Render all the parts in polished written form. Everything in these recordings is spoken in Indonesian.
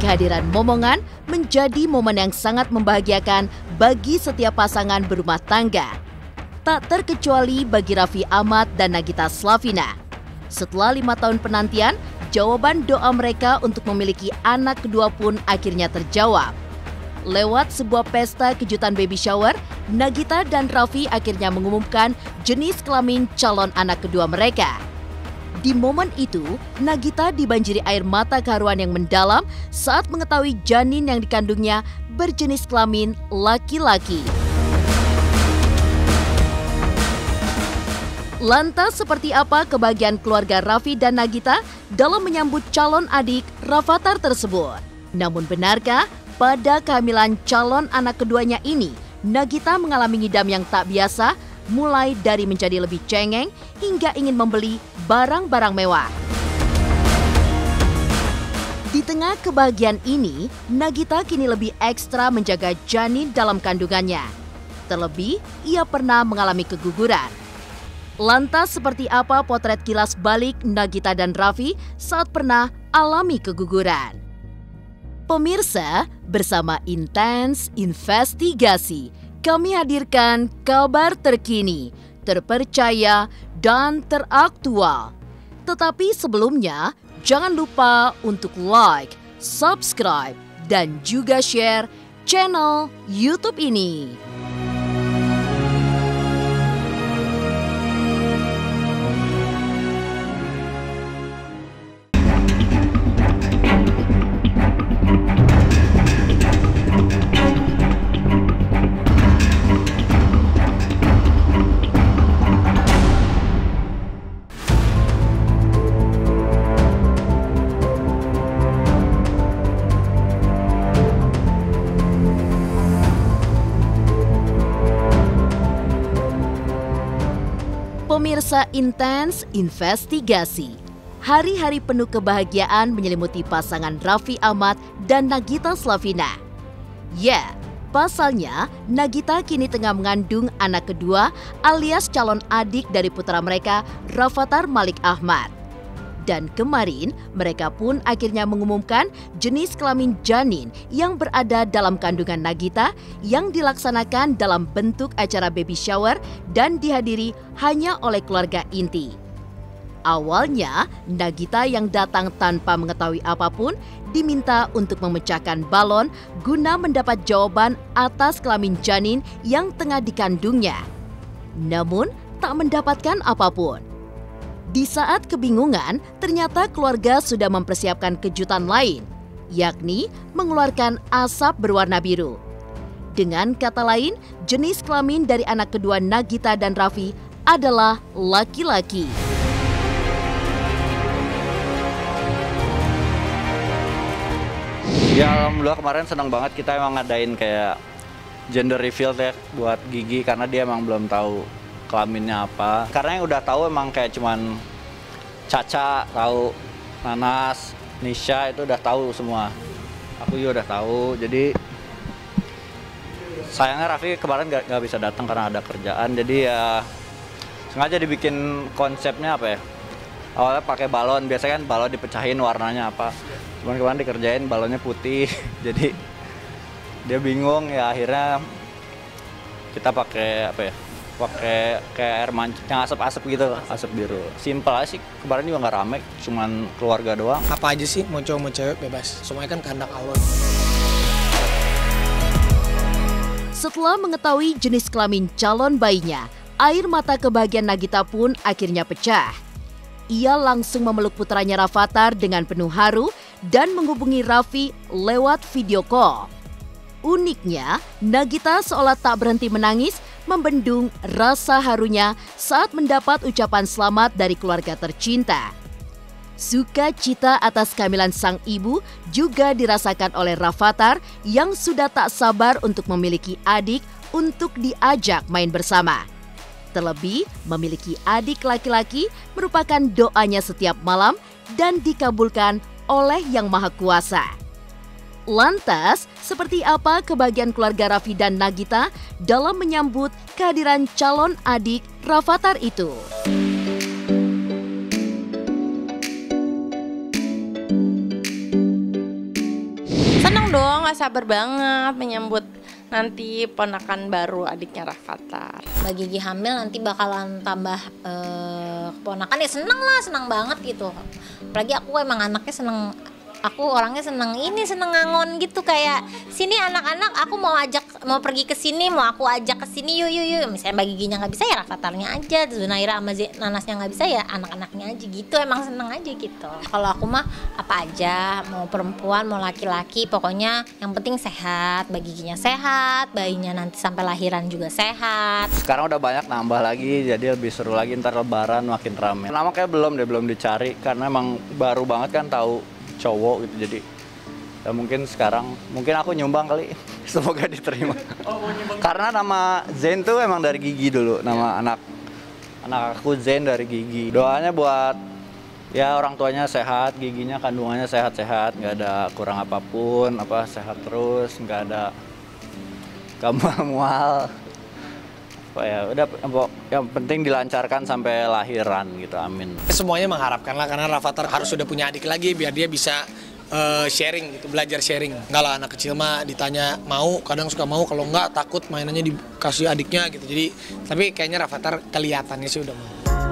Kehadiran momongan menjadi momen yang sangat membahagiakan bagi setiap pasangan berumah tangga. Tak terkecuali bagi Raffi Ahmad dan Nagita Slavina. Setelah 5 tahun penantian, jawaban doa mereka untuk memiliki anak kedua pun akhirnya terjawab. Lewat sebuah pesta kejutan baby shower, Nagita dan Raffi akhirnya mengumumkan jenis kelamin calon anak kedua mereka. Di momen itu, Nagita dibanjiri air mata keharuan yang mendalam saat mengetahui janin yang dikandungnya berjenis kelamin laki-laki. Lantas seperti apa kebahagiaan keluarga Raffi dan Nagita dalam menyambut calon adik Rafattar tersebut? Namun benarkah pada kehamilan calon anak keduanya ini, Nagita mengalami ngidam yang tak biasa, mulai dari menjadi lebih cengeng hingga ingin membeli barang-barang mewah. Di tengah kebahagiaan ini, Nagita kini lebih ekstra menjaga janin dalam kandungannya. Terlebih, ia pernah mengalami keguguran. Lantas seperti apa potret kilas balik Nagita dan Raffi saat pernah alami keguguran? Pemirsa, bersama Intens Investigasi, kami hadirkan kabar terkini, terpercaya, dan teraktual. Tetapi sebelumnya, jangan lupa untuk like, subscribe, dan juga share channel YouTube ini. Pemirsa Intens Investigasi, hari-hari penuh kebahagiaan menyelimuti pasangan Raffi Ahmad dan Nagita Slavina. Ya, pasalnya Nagita kini tengah mengandung anak kedua alias calon adik dari putra mereka, Rafattar Malik Ahmad. Dan kemarin mereka pun akhirnya mengumumkan jenis kelamin janin yang berada dalam kandungan Nagita yang dilaksanakan dalam bentuk acara baby shower dan dihadiri hanya oleh keluarga inti. Awalnya, Nagita yang datang tanpa mengetahui apapun diminta untuk memecahkan balon guna mendapat jawaban atas kelamin janin yang tengah dikandungnya. Namun, tak mendapatkan apapun. Di saat kebingungan, ternyata keluarga sudah mempersiapkan kejutan lain, yakni mengeluarkan asap berwarna biru. Dengan kata lain, jenis kelamin dari anak kedua Nagita dan Raffi adalah laki-laki. Ya alhamdulillah kemarin senang banget kita emang ngadain kayak gender reveal ya buat Gigi karena dia emang belum tahu kelaminnya apa. Karena yang udah tahu emang kayak cuman Caca tahu, Nanas, Nisha itu udah tahu semua. Aku juga udah tahu. Jadi sayangnya Raffi kemarin gak bisa datang karena ada kerjaan. Jadi ya sengaja dibikin konsepnya apa ya? Awalnya pakai balon, biasanya kan balon dipecahin warnanya apa. Cuman kemarin dikerjain balonnya putih. Jadi dia bingung ya akhirnya kita pakai apa ya? Pakai kayak air mancur yang asap-asap gitu, asap biru. Simpel aja sih, kemarin juga nggak rame, cuman keluarga doang. Apa aja sih, mau cowok mau cewek bebas, semuanya kan kehendak Allah. Setelah mengetahui jenis kelamin calon bayinya, air mata kebahagiaan Nagita pun akhirnya pecah. Ia langsung memeluk putranya Rafattar dengan penuh haru dan menghubungi Raffi lewat video call. Uniknya, Nagita seolah tak berhenti menangis, membendung rasa harunya saat mendapat ucapan selamat dari keluarga tercinta. Sukacita atas kehamilan sang ibu juga dirasakan oleh Rafattar yang sudah tak sabar untuk memiliki adik untuk diajak main bersama. Terlebih, memiliki adik laki-laki merupakan doanya setiap malam dan dikabulkan oleh Yang Maha Kuasa. Lantas, seperti apa kebahagiaan keluarga Raffi dan Nagita dalam menyambut kehadiran calon adik Rafattar itu? sabar banget menyambut nanti ponakan baru adiknya Rafathar. Mbak Gigi hamil nanti bakalan tambah keponakan ya, seneng banget gitu. Apalagi aku emang anaknya seneng, aku orangnya seneng ngangon gitu, kayak sini anak-anak aku mau pergi ke sini, mau aku ajak ke sini yuk. Misalnya Mbak Giginya nggak bisa ya Rafatharnya aja, Zunaira sama Nanasnya nggak bisa ya anak-anaknya aja gitu, emang seneng aja gitu. Kalau aku mah apa aja, mau perempuan mau laki-laki, pokoknya yang penting sehat, Mbak Giginya sehat, bayinya nanti sampai lahiran juga sehat. Sekarang udah banyak nambah lagi, jadi lebih seru lagi ntar lebaran makin rame. Nama kayak belum dicari karena emang baru banget kan tahu cowok gitu, jadi ya mungkin aku nyumbang kali. Semoga diterima. Karena nama Zain tuh emang dari Gigi dulu, nama anak aku Zain dari Gigi. Doanya buat ya orang tuanya sehat, giginya kandungannya sehat-sehat, nggak ada kurang apapun, sehat terus, nggak ada mual. Ya udah, yang penting dilancarkan sampai lahiran gitu, amin. Semuanya mengharapkan lah, karena Rafathar harus sudah punya adik lagi biar dia bisa sharing gitu, belajar sharing. Enggak lah, anak kecil mah ditanya mau, kadang suka mau, kalau enggak takut mainannya dikasih adiknya gitu. Jadi tapi kayaknya Rafathar kelihatannya sih udah mau.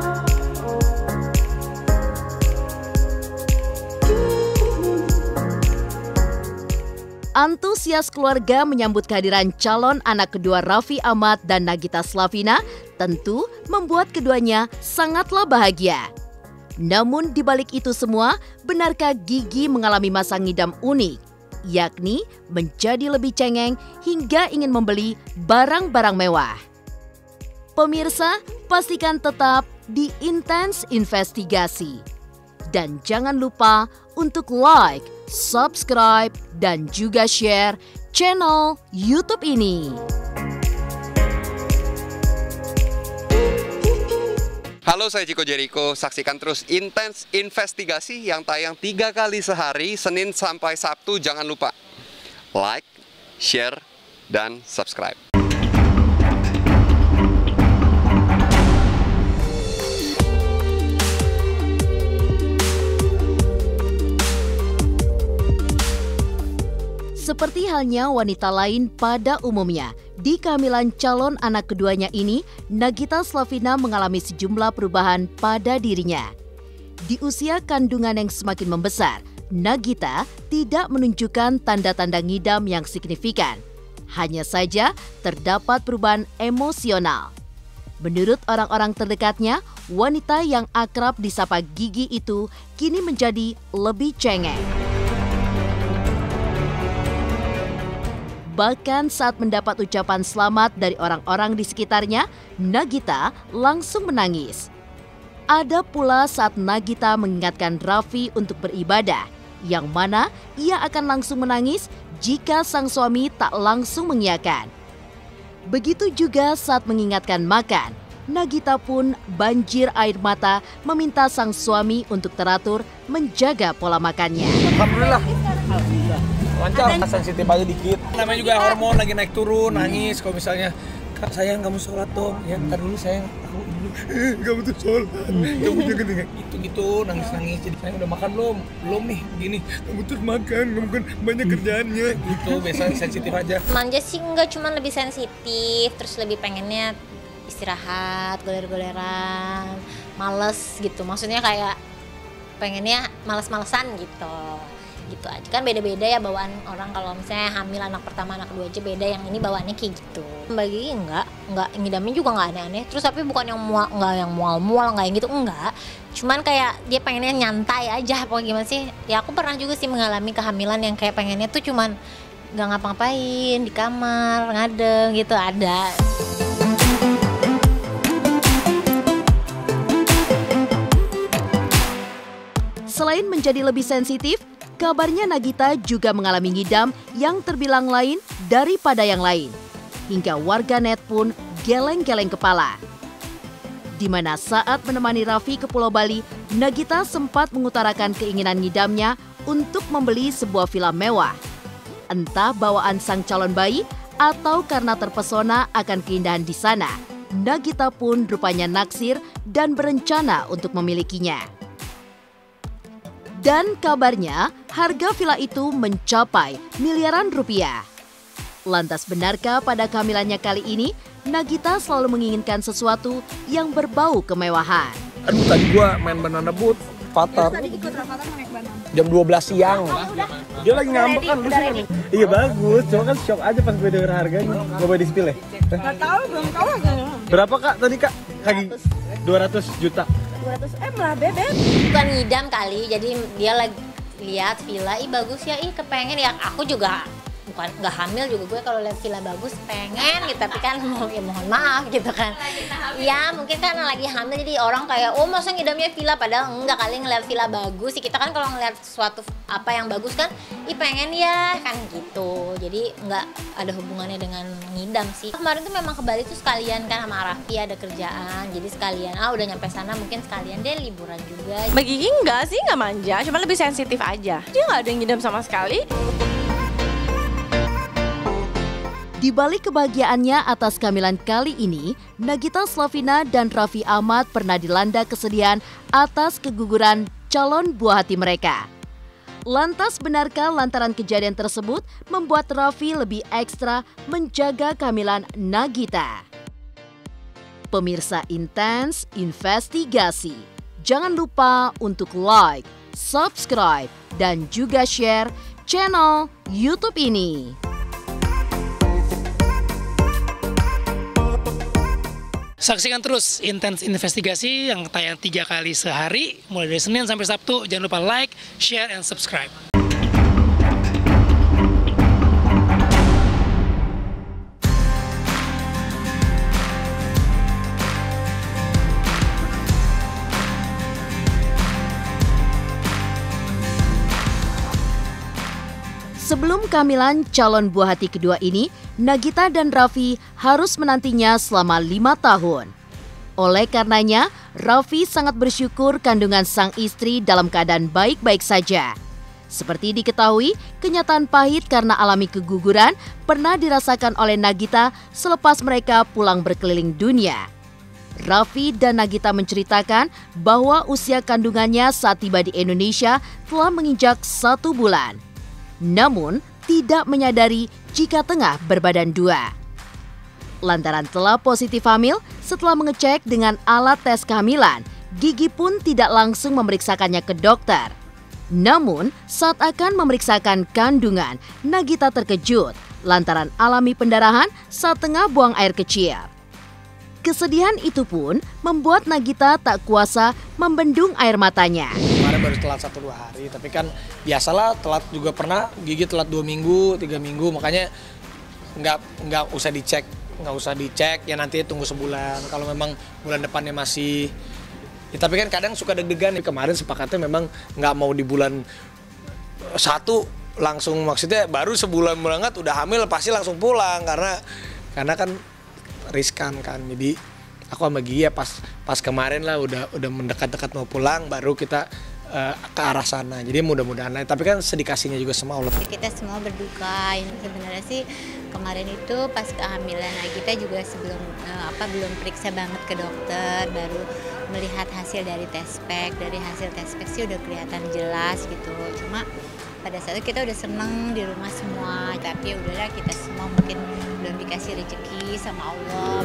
Antusias keluarga menyambut kehadiran calon anak kedua Raffi Ahmad dan Nagita Slavina tentu membuat keduanya sangatlah bahagia. Namun di balik itu semua, benarkah Gigi mengalami masa ngidam unik, yakni menjadi lebih cengeng hingga ingin membeli barang-barang mewah? Pemirsa, pastikan tetap di Intense Investigasi. Dan jangan lupa untuk like, subscribe, dan juga share channel YouTube ini. Halo, saya Chico Jericho. Saksikan terus Intense Investigasi yang tayang 3 kali sehari, Senin sampai Sabtu. Jangan lupa like, share, dan subscribe. Seperti halnya wanita lain pada umumnya, di kehamilan calon anak keduanya ini, Nagita Slavina mengalami sejumlah perubahan pada dirinya. Di usia kandungan yang semakin membesar, Nagita tidak menunjukkan tanda-tanda ngidam yang signifikan. Hanya saja terdapat perubahan emosional. Menurut orang-orang terdekatnya, wanita yang akrab disapa Gigi itu kini menjadi lebih cengeng. Bahkan saat mendapat ucapan selamat dari orang-orang di sekitarnya, Nagita langsung menangis. Ada pula saat Nagita mengingatkan Raffi untuk beribadah, yang mana ia akan langsung menangis jika sang suami tak langsung mengiyakan. Begitu juga saat mengingatkan makan, Nagita pun banjir air mata meminta sang suami untuk teratur menjaga pola makannya. Alhamdulillah. Lancar, sensitif aja dikit. Namanya juga hormon lagi naik turun, nangis. Kalau misalnya, Kak sayang kamu sholat dong. Ya ntar dulu sayang, aku dulu. Kamu tuh sholat. Kamu jangan dengar gitu-gitu, nangis-nangis. Jadi sayang udah makan belum? Belum nih, gini. Kamu terus makan, kamu kan banyak kerjaannya. Gitu, biasanya sensitif aja. Manja sih enggak, cuman lebih sensitif. Terus lebih pengennya istirahat, goler-goleran, males gitu. Maksudnya kayak pengennya males-malesan gitu. Gitu aja, kan beda-beda ya bawaan orang. Kalau misalnya hamil anak pertama anak kedua aja beda, yang ini bawaannya kayak gitu. Bagi enggak ngidamnya juga nggak aneh-aneh. Terus tapi bukan yang mual-mual nggak yang gitu, enggak. Cuman kayak dia pengennya nyantai aja, pokoknya gimana sih? Ya aku pernah juga sih mengalami kehamilan yang kayak pengennya tuh cuman nggak ngapa-ngapain di kamar ngadeng gitu, ada. Selain menjadi lebih sensitif, kabarnya Nagita juga mengalami ngidam yang terbilang lain daripada yang lain. Hingga warganet pun geleng-geleng kepala. Di mana saat menemani Raffi ke Pulau Bali, Nagita sempat mengutarakan keinginan ngidamnya untuk membeli sebuah villa mewah. Entah bawaan sang calon bayi atau karena terpesona akan keindahan di sana, Nagita pun rupanya naksir dan berencana untuk memilikinya. Dan kabarnya harga villa itu mencapai miliaran rupiah. Lantas benarkah pada kehamilannya kali ini, Nagita selalu menginginkan sesuatu yang berbau kemewahan? Aduh, tadi gua main banana boat, Fatar. Jam 12 siang. Dia lagi ngambek kan, lucu kan? Iya bagus, cuma kan shock aja pas gue denger harganya. Gak boleh di-spill ya? Gak tahu, belum tahu harganya. Berapa kak tadi kak? Kaki 200 juta. 200 M lah bebek. Bukan ngidam kali, jadi dia lagi lihat villa, ih bagus ya, ih kepengen ya. Aku juga bukan nggak hamil juga, gue kalau lihat villa bagus pengen gitu, tapi kan ya mohon maaf gitu kan. Ya mungkin kan lagi hamil jadi orang kayak oh masa ngidamnya villa, padahal enggak kali ngeliat villa bagus sih. Kita kan kalau ngeliat sesuatu apa yang bagus kan, ih pengen ya kan gitu. Jadi nggak ada hubungannya dengan ngidam sih. Kemarin tuh memang ke Bali tuh sekalian kan sama Raffi ada kerjaan, jadi sekalian udah nyampe sana mungkin sekalian deh liburan juga. Mbak Gigi enggak sih, nggak manja, cuma lebih sensitif aja. Dia nggak ada yang ngidam sama sekali. Di balik kebahagiaannya atas kehamilan kali ini, Nagita Slavina dan Raffi Ahmad pernah dilanda kesedihan atas keguguran calon buah hati mereka. Lantas benarkah lantaran kejadian tersebut membuat Raffi lebih ekstra menjaga kehamilan Nagita? Pemirsa Intens Investigasi, jangan lupa untuk like, subscribe, dan juga share channel YouTube ini. Saksikan terus Intens Investigasi yang tayang 3 kali sehari, mulai dari Senin sampai Sabtu. Jangan lupa like, share, and subscribe. Sebelum kehamilan calon buah hati kedua ini, Nagita dan Raffi harus menantinya selama 5 tahun. Oleh karenanya, Raffi sangat bersyukur kandungan sang istri dalam keadaan baik-baik saja. Seperti diketahui, kenyataan pahit karena alami keguguran pernah dirasakan oleh Nagita selepas mereka pulang berkeliling dunia. Raffi dan Nagita menceritakan bahwa usia kandungannya saat tiba di Indonesia telah menginjak 1 bulan. Namun, tidak menyadari jika tengah berbadan 2. Lantaran telah positif hamil, setelah mengecek dengan alat tes kehamilan, Gigi pun tidak langsung memeriksakannya ke dokter. Namun, saat akan memeriksakan kandungan, Nagita terkejut lantaran alami pendarahan saat tengah buang air kecil. Kesedihan itu pun membuat Nagita tak kuasa membendung air matanya. Kemarin baru telat 1-2 hari, tapi kan biasalah telat juga pernah, Gigi telat 2 minggu, 3 minggu, makanya nggak usah dicek, ya nanti tunggu sebulan. Kalau memang bulan depannya masih, ya, tapi kan kadang suka deg-degan. Kemarin sepakatnya memang nggak mau di bulan 1 langsung, maksudnya baru sebulan berangkat udah hamil pasti langsung pulang karena kan riskan kan. Jadi aku sama Gigi ya pas kemarin lah udah mendekat-dekat mau pulang baru kita ke arah sana. Jadi mudah-mudahan, tapi kan sedikasinya juga sama Allah. Kita semua berduka. Sebenarnya sih kemarin itu pas kehamilan kita juga sebelum belum periksa banget ke dokter, baru melihat hasil dari tespek. Dari hasil tespek sih udah kelihatan jelas gitu. Cuma pada saat itu kita udah seneng di rumah semua, tapi ya udahlah, kita semua mungkin belum dikasih rezeki sama Allah.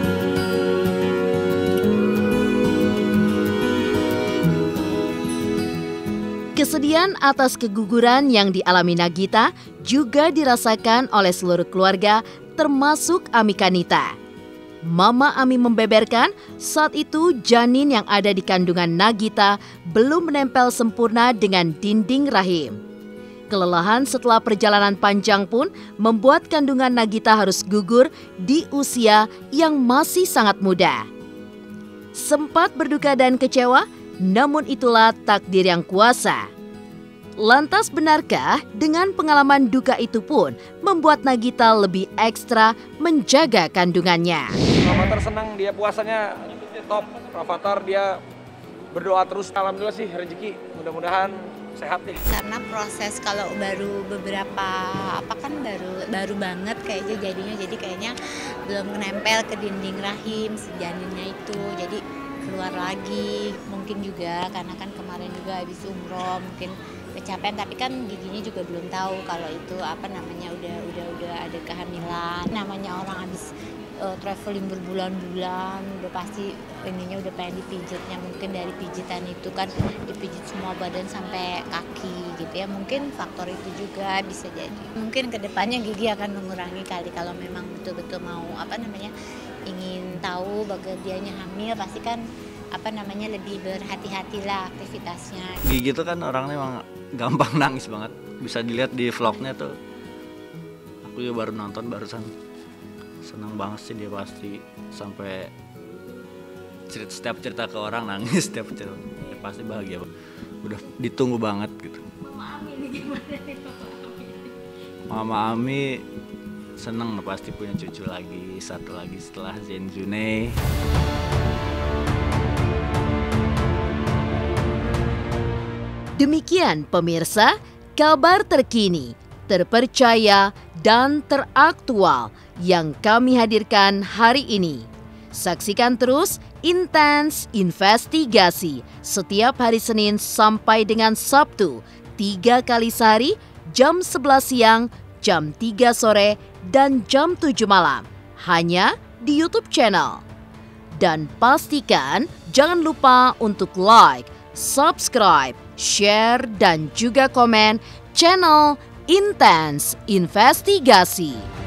Kesedihan atas keguguran yang dialami Nagita juga dirasakan oleh seluruh keluarga, termasuk Ami Kanita. Mama Ami membeberkan saat itu janin yang ada di kandungan Nagita belum menempel sempurna dengan dinding rahim. Kelelahan setelah perjalanan panjang pun membuat kandungan Nagita harus gugur di usia yang masih sangat muda. Sempat berduka dan kecewa, namun itulah takdir yang kuasa. Lantas benarkah dengan pengalaman duka itu pun membuat Nagita lebih ekstra menjaga kandungannya? Rafathar senang, dia puasanya top. Rafathar dia berdoa terus. Alhamdulillah sih rezeki, mudah-mudahan sehat ya. Karena proses kalau baru beberapa baru banget kayaknya jadinya, jadi kayaknya belum menempel ke dinding rahim si janinnya itu. Jadi keluar lagi, mungkin juga karena kan kemarin juga habis umroh mungkin kecapean, tapi kan giginya juga belum tahu kalau itu apa namanya udah ada kehamilan. Namanya orang habis traveling berbulan-bulan udah pasti ininya udah pengen dipijitnya, mungkin dari pijitan itu kan dipijit semua badan sampai kaki gitu ya, mungkin faktor itu juga bisa jadi. Mungkin kedepannya gigi akan mengurangi kali kalau memang betul-betul mau apa namanya ingin tahu bagaimana hamil, pasti kan apa namanya lebih berhati-hatilah aktivitasnya. Gigi tuh kan orangnya emang gampang nangis banget, bisa dilihat di vlognya tuh. Aku juga baru nonton barusan, senang banget sih dia, pasti sampai setiap cerita ke orang nangis, setiap cerita ya pasti bahagia, udah ditunggu banget gitu. Mama Ami ini gimana nih Mama Ami seneng pasti punya cucu lagi, satu lagi setelah Zain Junai. Demikian pemirsa, kabar terkini, terpercaya, dan teraktual yang kami hadirkan hari ini. Saksikan terus Intens Investigasi setiap hari Senin sampai dengan Sabtu, 3 kali sehari, jam 11 siang, jam 3 sore, dan jam 7 malam, hanya di YouTube channel. Dan pastikan jangan lupa untuk like, subscribe, share, dan juga komen channel Intens Investigasi.